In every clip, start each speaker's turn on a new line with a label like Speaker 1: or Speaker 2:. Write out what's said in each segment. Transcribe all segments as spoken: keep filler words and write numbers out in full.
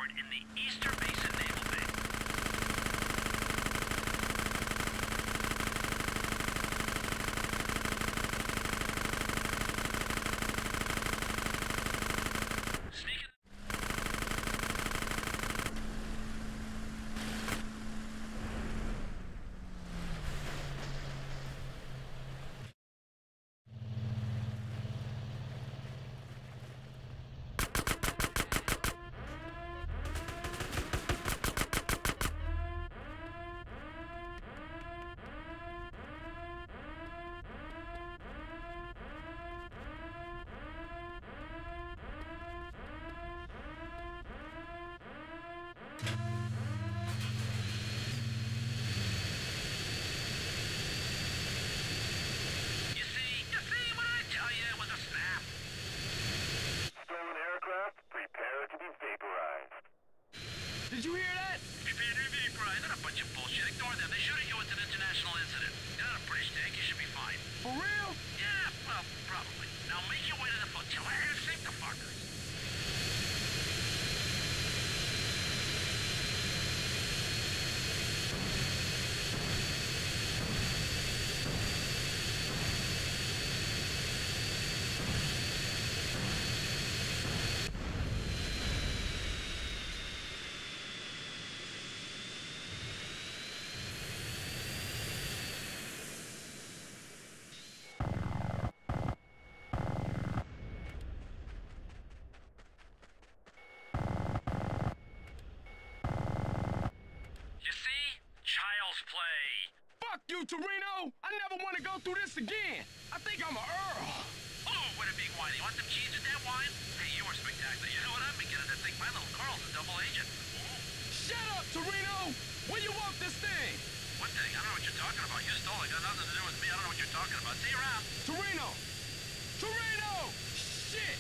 Speaker 1: port in the Eastern Basin Naval Base. Sneaking.
Speaker 2: Did you hear that?
Speaker 1: Prepare to vaporize. That's a bunch of bullshit. Ignore them. They shooting you. It's an international incident. You're not a British tank. You should be fine.
Speaker 2: For real?
Speaker 1: Yeah, well, probably. Now make your way to the flotilla and sink the fuckers. Play.
Speaker 2: Fuck you, Torino! I never want to go through this again. I think I'm a Earl.
Speaker 1: Oh, what a big wine. You want some cheese with that wine? Hey, you were spectacular. You know what? I'm beginning to think my little Carl's a double agent. Ooh.
Speaker 2: Shut up, Torino! Where you want this thing?
Speaker 1: What thing? I don't know what you're talking about. You stole it. Got nothing to do with me. I don't know what you're talking about. See you around.
Speaker 2: Torino! Torino! Shit!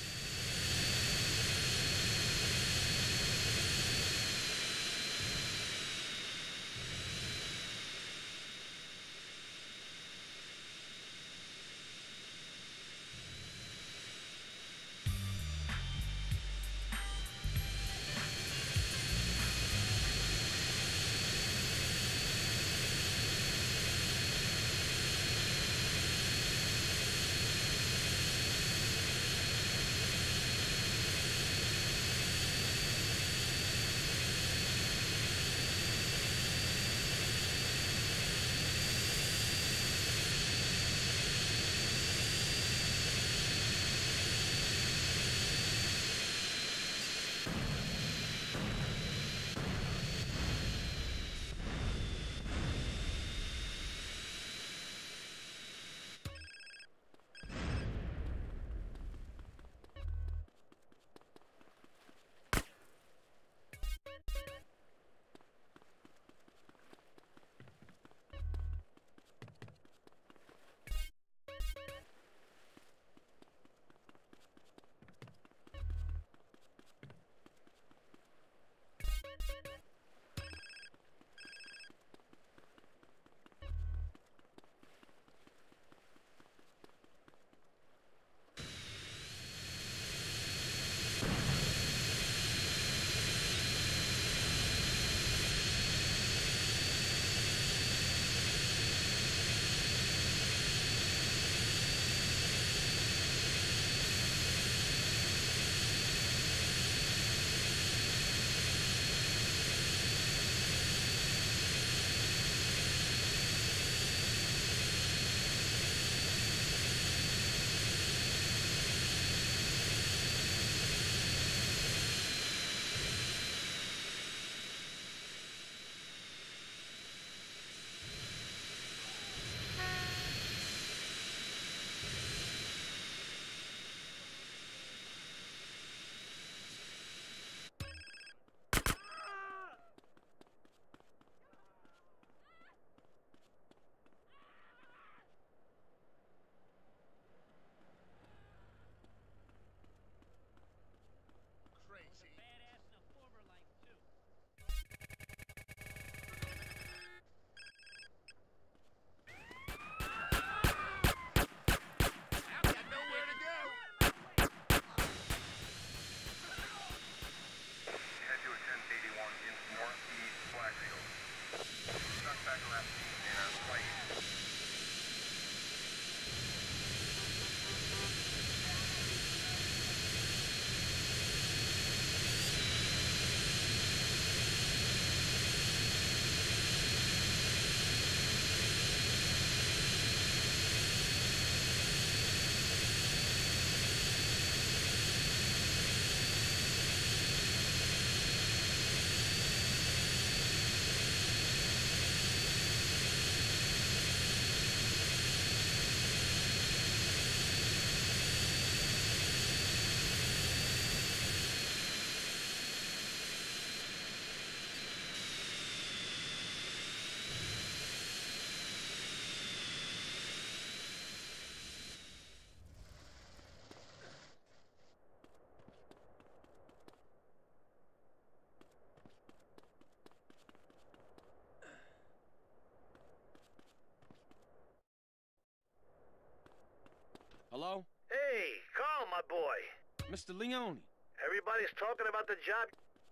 Speaker 2: Hello?
Speaker 3: Hey, Carl, my boy.
Speaker 2: Mister Leone.
Speaker 3: Everybody's talking about the job.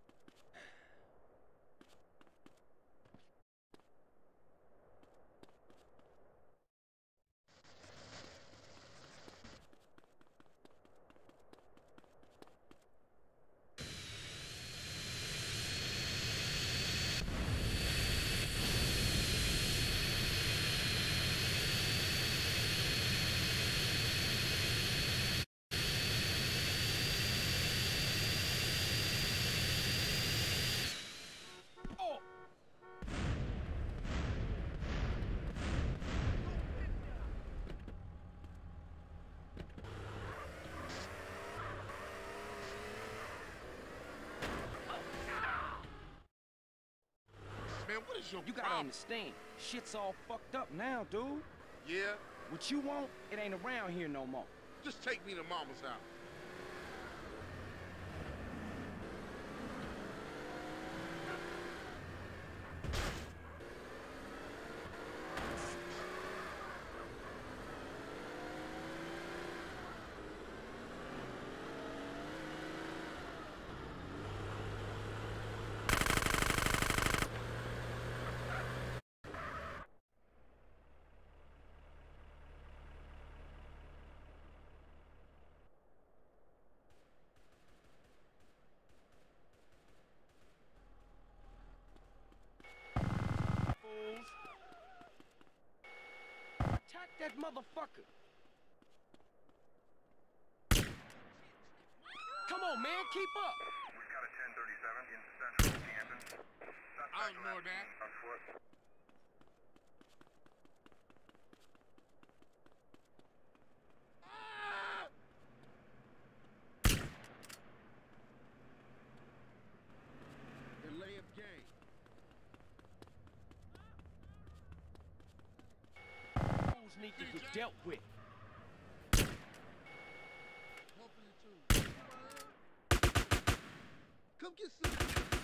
Speaker 2: Oh!
Speaker 4: Man, what is your
Speaker 2: You gotta
Speaker 4: problem?
Speaker 2: understand, shit's all fucked up now, dude.
Speaker 4: Yeah?
Speaker 2: What you want, it ain't around here no more.
Speaker 4: Just take me to Mama's house.
Speaker 2: Fools. Attack that motherfucker. Come on, man, keep up.
Speaker 5: We've got a ten thirty-seven in central Camden.
Speaker 4: I'll ignore that.
Speaker 5: On foot.
Speaker 4: Ah! Delay of game.
Speaker 2: Fools need to get dealt with.
Speaker 4: Hopefully too. Come get some.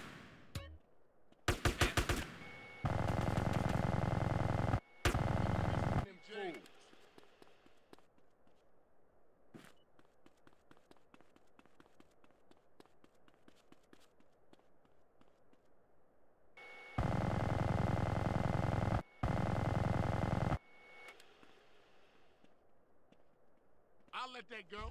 Speaker 2: Them fools.
Speaker 4: I'll let that go.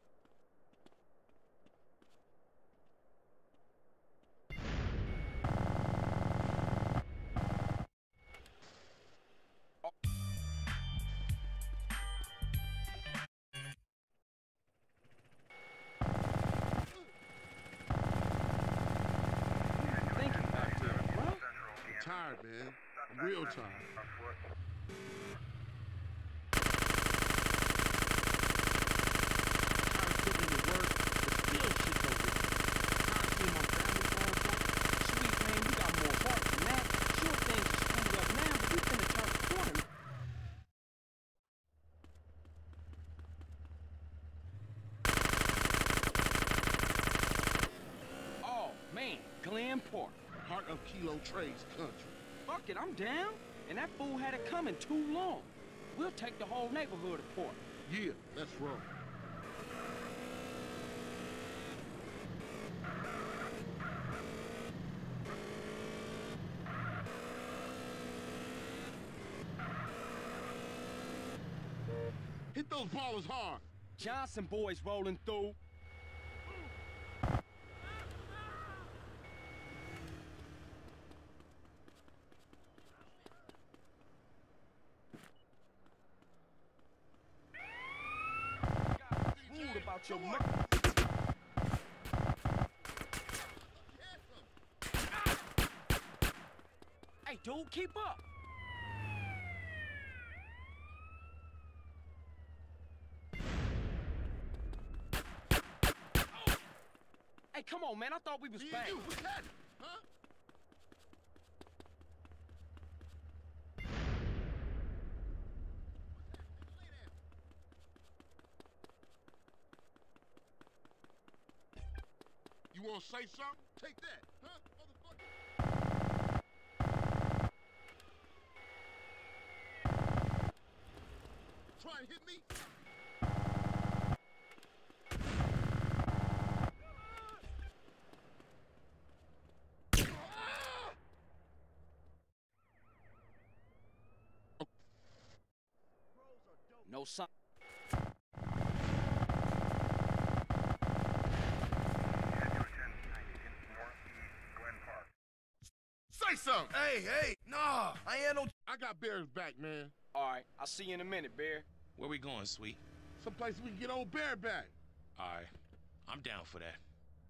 Speaker 2: Thinking back there, bro.
Speaker 5: Central
Speaker 4: I'm
Speaker 5: Camden.
Speaker 4: tired, man. I'm real tired.
Speaker 5: On foot.
Speaker 4: Tired of putting in the work, but still shit don't get done. Tired of seeing my family fall apart.
Speaker 2: Sweet, man, you got more heart than that. Sure, things are screwed up now, but we finna turn the corner. Oh, man, Glen Park.
Speaker 4: Heart of Kilo Trades country.
Speaker 2: Fuck it, I'm down. And that fool had it coming too long. We'll take the whole neighborhood apart.
Speaker 4: Yeah, let's roll. Hit those ballers hard.
Speaker 2: Johnson boys rolling through. Rude about your mouth. Hey, dude, keep up. Hey, come on, man. I thought we was back.
Speaker 4: You, what's that? Huh? You wanna say something? Take that, huh, motherfucker? Try and hit me?
Speaker 2: No sign.
Speaker 4: Say something!
Speaker 6: Hey, hey, nah, I ain't no...
Speaker 4: I got Bear's back, man.
Speaker 2: All right, I'll see you in a minute, Bear.
Speaker 7: Where we going, sweet?
Speaker 4: Someplace we can get old Bear back.
Speaker 7: All right, I'm down for that.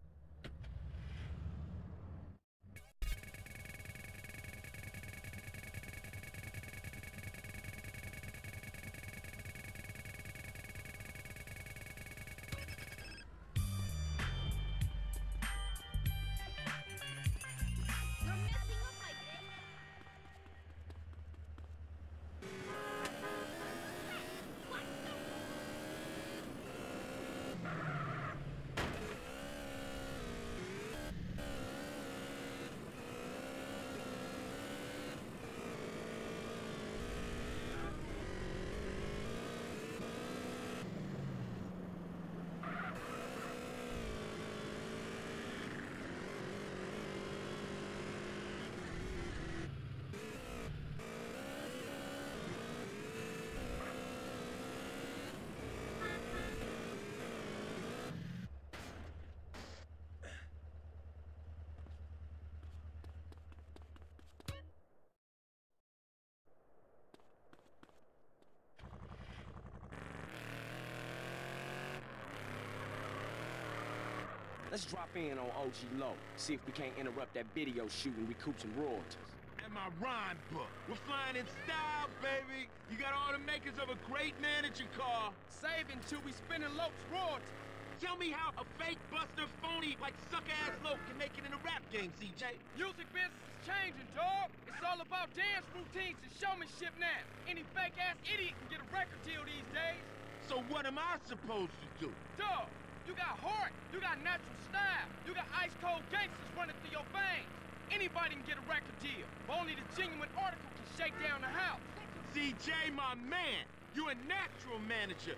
Speaker 2: Let's drop in on O G Low, see if we can't interrupt that video shoot and recoup some royalties.
Speaker 4: And my rhyme book. We're flying in style, baby. You got all the makers of a great manager car.
Speaker 2: Save until we spinning Lope's royalties.
Speaker 4: Tell me how a fake buster phony like sucker-ass Lope can make it in a rap game, C J.
Speaker 2: Music business is changing, dog. It's all about dance routines and showmanship now. Any fake-ass idiot can get a record deal these days.
Speaker 4: So what am I supposed to do?
Speaker 2: Dog, you got heart, you got natural style, you got ice-cold gangsters running through your veins. Anybody can get a record deal, but only the genuine article can shake down the house.
Speaker 4: C J, my man, you a natural manager.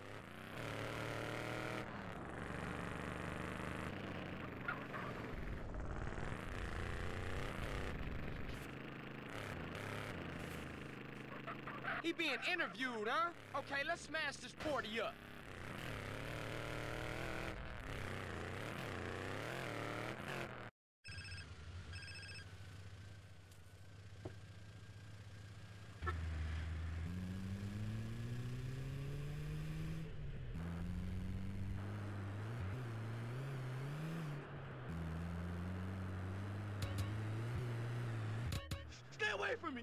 Speaker 2: He being interviewed, huh? Okay, let's smash this party up.
Speaker 4: Stay away from me!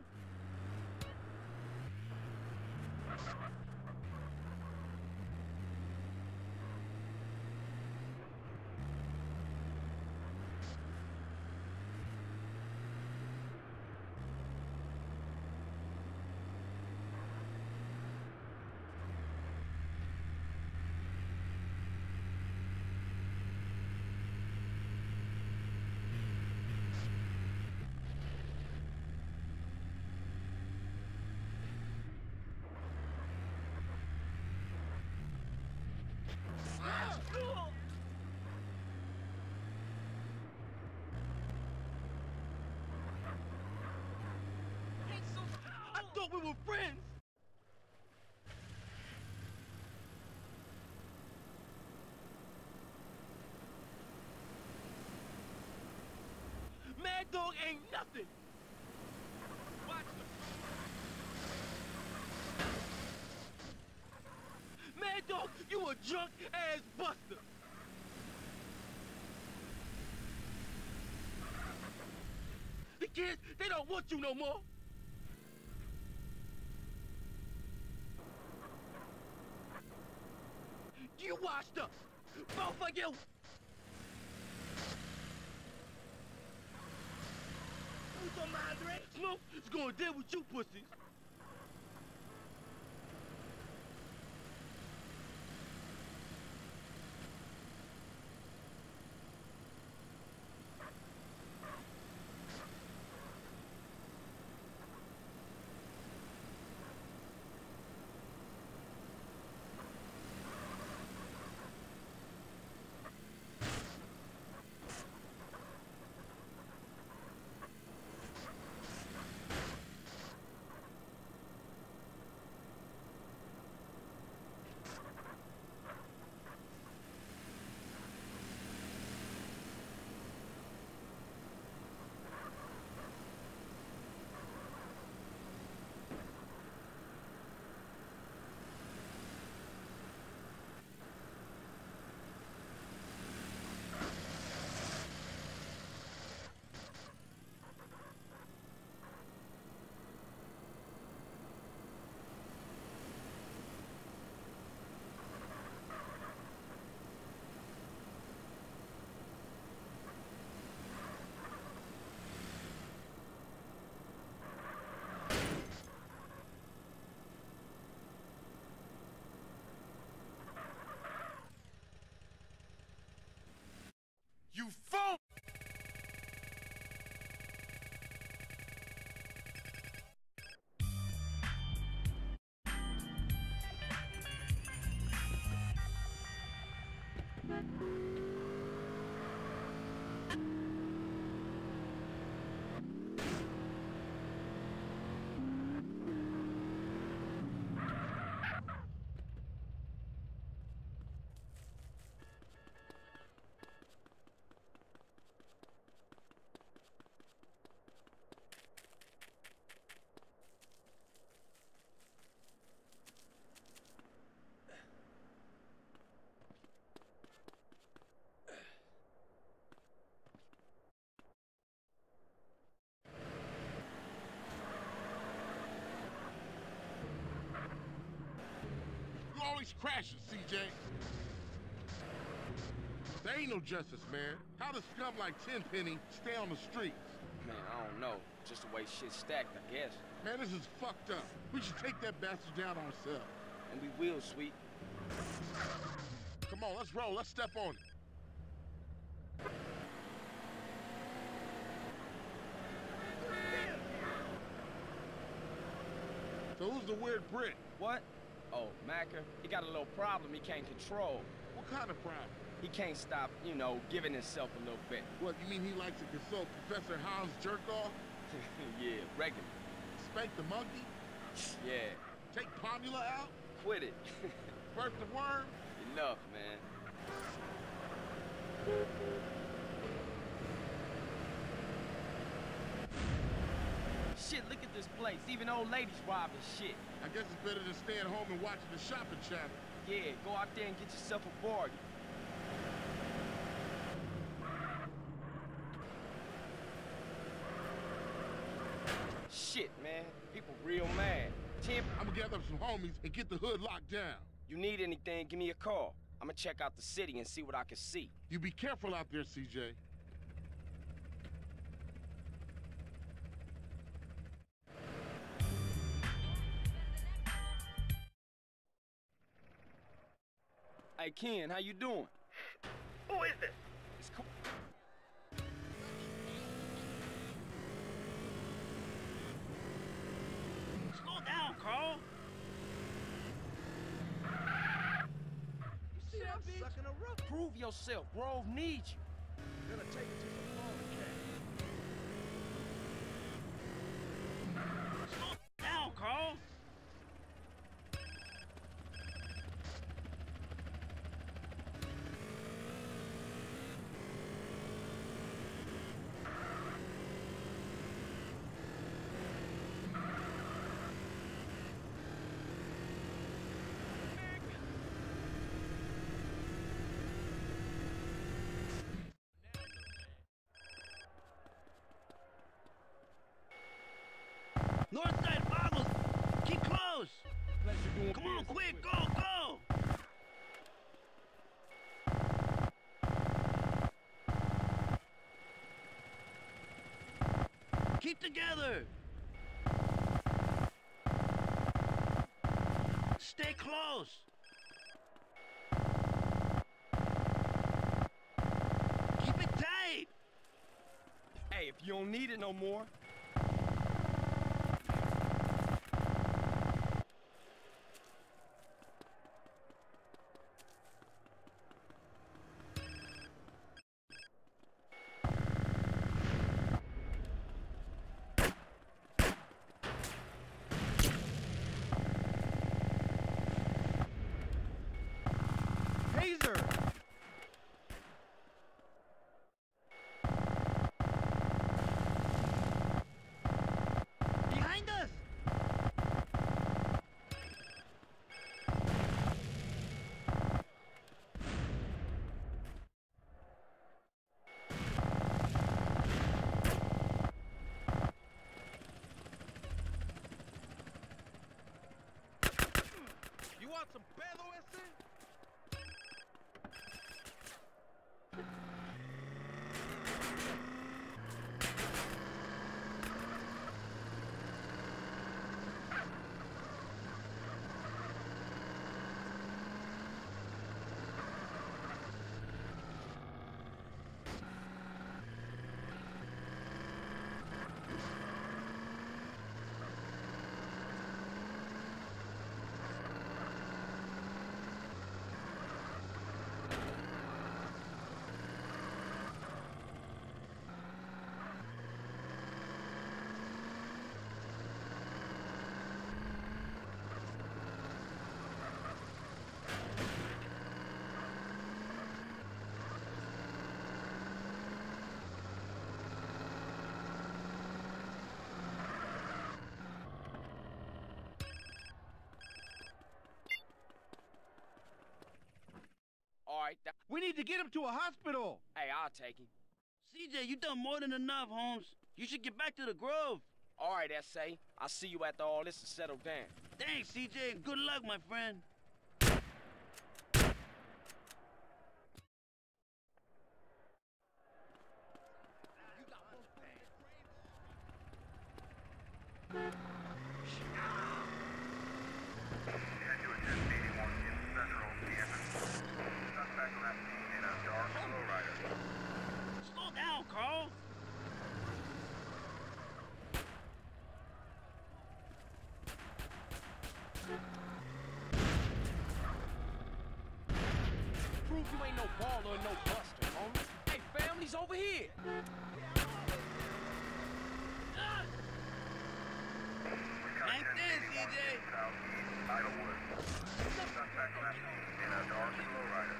Speaker 4: I thought we were friends! ain't nothing. Watch the... Mad Dog, you a drunk-ass buster. The kids, they don't want you no more. You washed up. Both of you. Who's on my Andreas? Snoop is gonna deal with you pussies.
Speaker 6: You phone!
Speaker 4: You always crashing, C J. There ain't no justice, man. How does scum like Tenpenny stay on the streets?
Speaker 2: Man, I don't know. Just the way shit's stacked, I guess.
Speaker 4: Man, this is fucked up. We should take that bastard down ourselves.
Speaker 2: And we will, sweet.
Speaker 4: Come on, let's roll. Let's step on it. So who's the weird Brit?
Speaker 2: What? Oh, Macker. He got a little problem he can't control.
Speaker 4: What kind of problem?
Speaker 2: He can't stop, you know, giving himself a little bit.
Speaker 4: What, you mean he likes to consult Professor Hans jerk-off?
Speaker 2: Yeah, regular.
Speaker 4: Spank the monkey?
Speaker 2: Yeah.
Speaker 4: Take Pomula out?
Speaker 2: Quit it.
Speaker 4: Birth the worm?
Speaker 2: Enough, man. Shit, look at this place. Even old ladies robbing shit.
Speaker 4: I guess it's better than staying home and watching the shopping channel.
Speaker 2: Yeah, go out there and get yourself a bargain. Shit, man. People real mad. Tim,
Speaker 4: I'm gonna gather up some homies and get the hood locked down.
Speaker 2: you need anything, give me a call. I'm gonna check out the city and see what I can see.
Speaker 4: You be careful out there, C J.
Speaker 2: Hey, Ken, how you doing?
Speaker 3: Who is this?
Speaker 2: It's cool.
Speaker 1: Slow down, Carl.
Speaker 2: You see that bitch?
Speaker 6: Sucking a rook.
Speaker 2: Prove yourself. Grove needs you.
Speaker 6: Gonna take it to the phone cat.
Speaker 1: Slow down, Carl.
Speaker 8: North side boggles! Keep close!
Speaker 2: Pleasure doing
Speaker 8: Come on,
Speaker 2: business
Speaker 8: quick,
Speaker 2: with
Speaker 8: go, go! Keep together! Stay close! Keep it tight!
Speaker 2: Hey, if you don't need it no more, Taser!
Speaker 8: Behind us!
Speaker 2: You want some pedo ese? All right, that,
Speaker 8: We need to get him to a hospital!
Speaker 2: hey, I'll take him.
Speaker 8: C J, you done more than enough, Holmes. You should get back to the Grove.
Speaker 2: All right, S A, I'll see you after all this is settled down.
Speaker 8: Thanks, C J. Good luck, my friend.
Speaker 5: ten to a ten eighty-one in Central Campus. Suspect last seen in a dark lowrider.
Speaker 8: Slow down, Carl.
Speaker 2: Prove you ain't no baller or no buster, homie. Hey, family's over here.
Speaker 8: Like this, C J.
Speaker 5: Southeast Idlewood. Suspect last seen in a dark lowrider.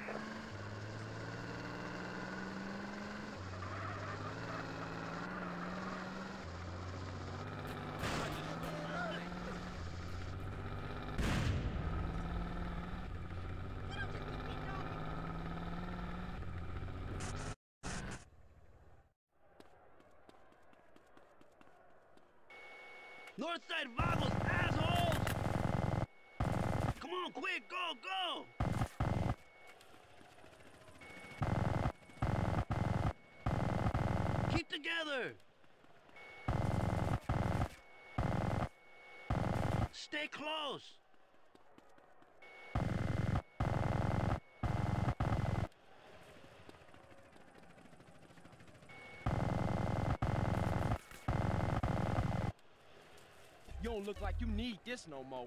Speaker 8: Northside Vagos, assholes! Come on, quick, go, go! Keep together! Stay close!
Speaker 2: You don't look like you need this no more.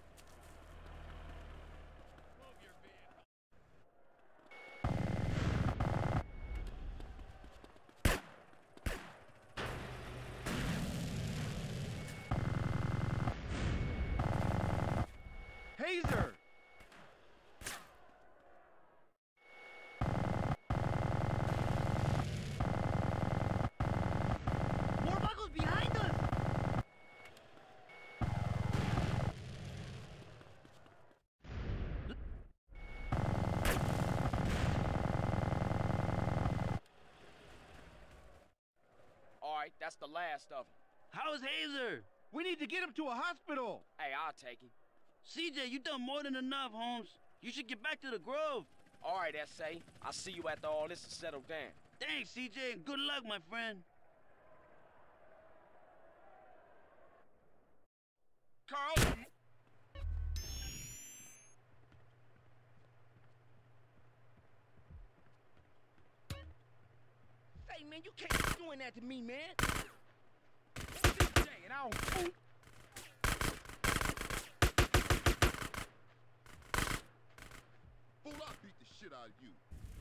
Speaker 2: Taser!
Speaker 8: More Vagos behind us!
Speaker 2: All right, that's the last of them.
Speaker 8: How's Hazer?
Speaker 4: We need to get him to a hospital.
Speaker 2: Hey, I'll take him.
Speaker 8: C J, you done more than enough, Holmes. You should get back to the Grove.
Speaker 2: All right, S A. I'll see you after all this is settled down.
Speaker 8: Thanks, C J, and good luck, my friend.
Speaker 6: Carl!
Speaker 4: Hey, man, you can't be doing that to me, man.
Speaker 2: Dang it, I don't fool.
Speaker 6: Fool, I'll beat the shit out of you.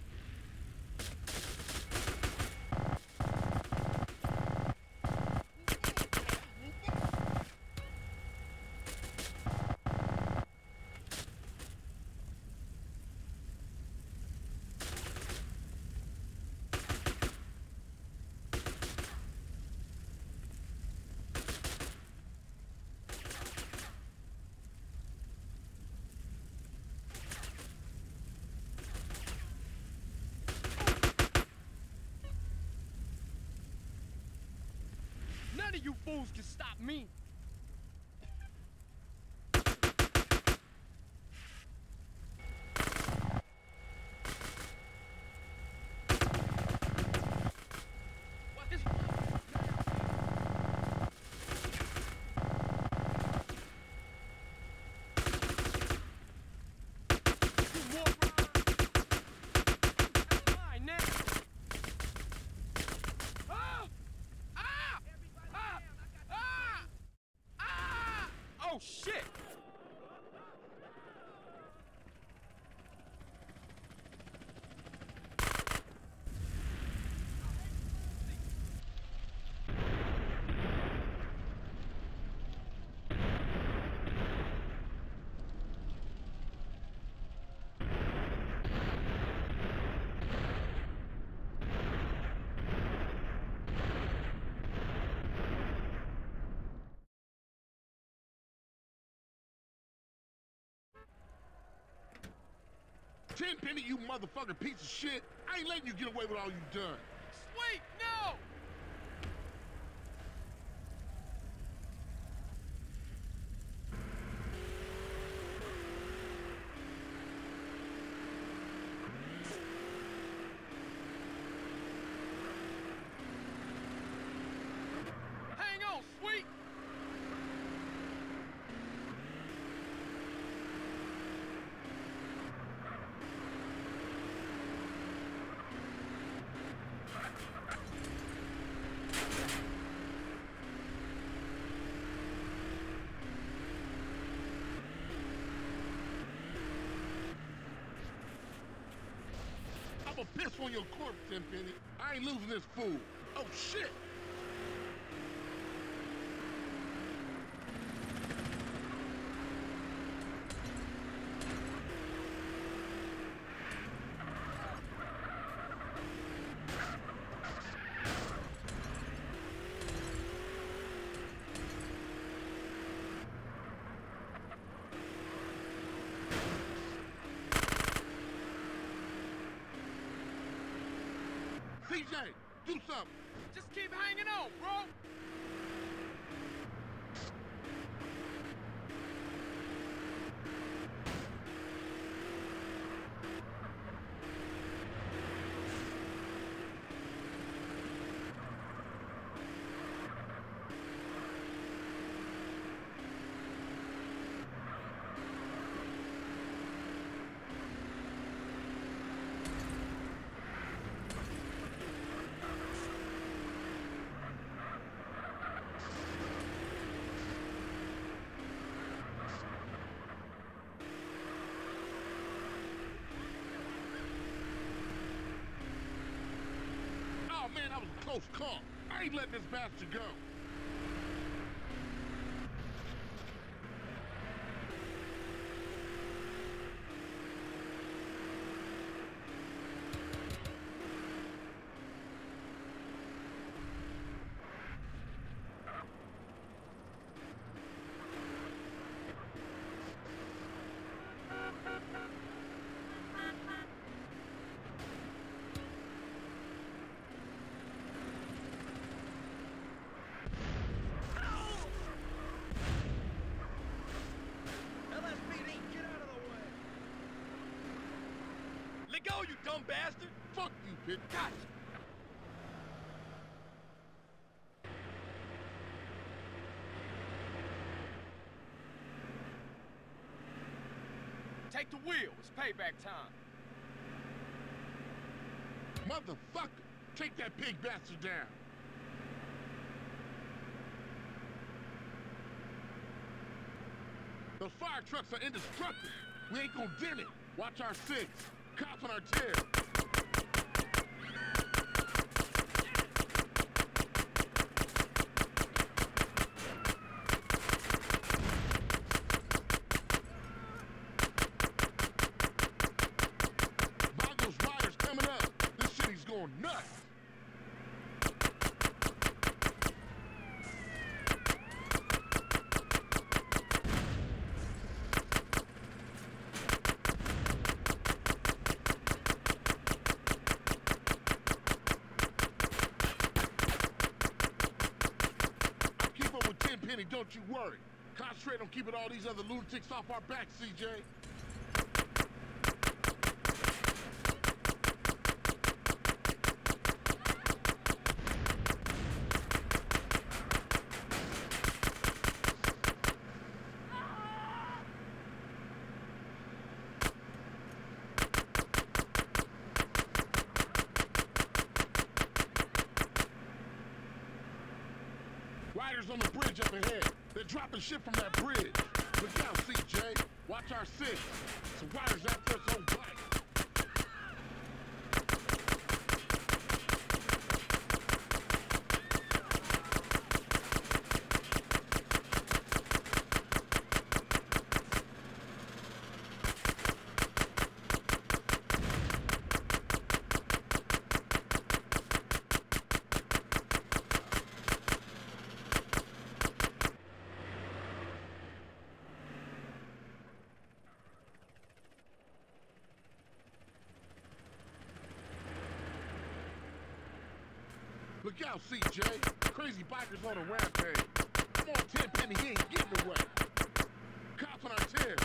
Speaker 2: None of you fools can stop me. What is... You moron! Mine now! Ah! Ah! Ah! Ah! Ah! Oh, shit!
Speaker 6: Tenpenny, you motherfucking piece of shit. I ain't letting you get away with all you done.
Speaker 2: Sweet, no! Hang on, Sweet!
Speaker 6: I'ma piss on your corpse, Tenpenny. I ain't losing this fool. Oh, shit! C J, do something.
Speaker 2: Just keep hanging on, bro!
Speaker 6: Oh, man, that was a close call. I ain't letting this bastard go.
Speaker 2: dumb bastard.
Speaker 6: Fuck you, bitch.
Speaker 2: Gotcha. Take the wheel. It's payback time.
Speaker 6: Motherfucker, take that pig bastard down. Those fire trucks are indestructible. We ain't gonna dim it. Watch our six. Cops on our tail. Mongo's riders coming up. This city's going nuts. Penny, don't you worry. Concentrate on keeping all these other lunatics off our backs, C J. Riders on the bridge up ahead. They're dropping shit from that bridge. Look out, C J. Watch our six. Some riders after us on bike. Look out, C J. Crazy bikers on a rampage. Come on, Tenpenny, he ain't getting away. Cops on our tail.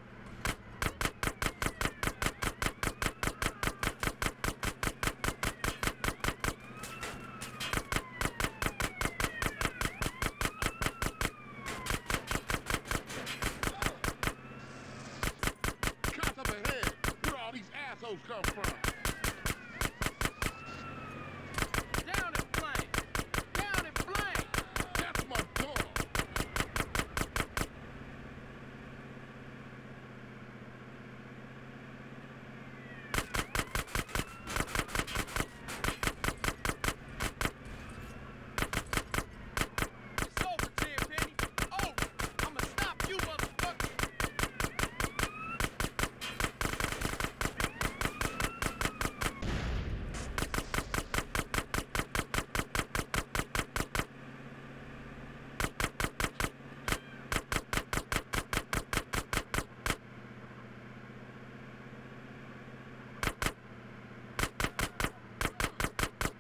Speaker 6: Cops up ahead. Where all these assholes come from?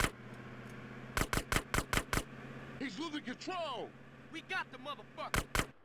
Speaker 6: He's losing control!
Speaker 2: We got the motherfucker!